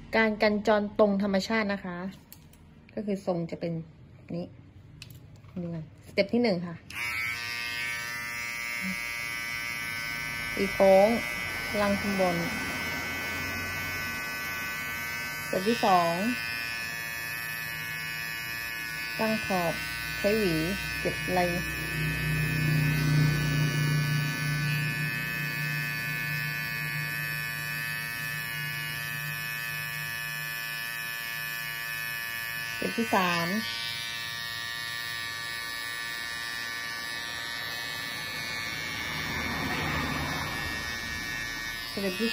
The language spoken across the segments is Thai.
การกันจรตรงธรรมชาตินะคะก็คือทรงจะเป็นนี้ดูกันสเต็ปที่1ค่ะตีโค้งลังขึ้นบนสเต็ปที่2ตั้งขอบใช้หวีเก็บไหล่สเต็ปที่3สเต็ปที่4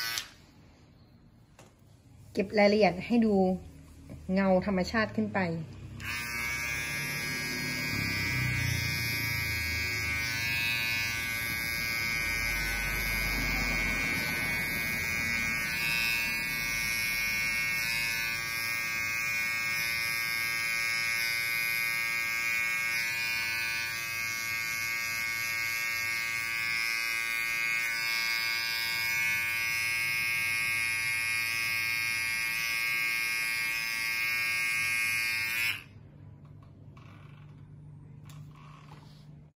เก็บรายละเอียดให้ดูเงาธรรมชาติขึ้นไป